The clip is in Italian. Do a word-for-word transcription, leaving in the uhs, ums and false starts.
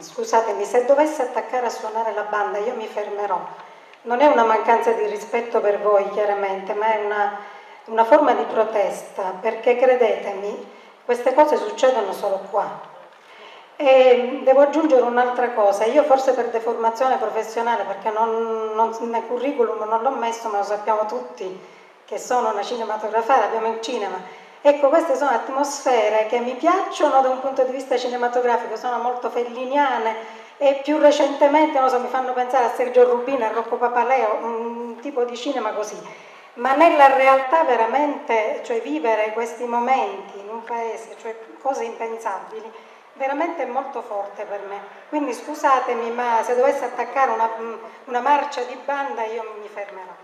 scusatemi, se dovesse attaccare a suonare la banda io mi fermerò. Non è una mancanza di rispetto per voi, chiaramente, ma è una, una forma di protesta, perché credetemi, queste cose succedono solo qua. E devo aggiungere un'altra cosa, io forse per deformazione professionale, perché non, non, nel curriculum non l'ho messo, ma lo sappiamo tutti che sono una cinematografara, abbiamo il cinema. Ecco, queste sono atmosfere che mi piacciono da un punto di vista cinematografico, sono molto felliniane e più recentemente, non so, mi fanno pensare a Sergio Rubino, a Rocco Papaleo, un tipo di cinema così. Ma nella realtà veramente, cioè vivere questi momenti in un paese, cioè cose impensabili, veramente è molto forte per me. Quindi scusatemi, ma se dovesse attaccare una, una marcia di banda io mi fermerò.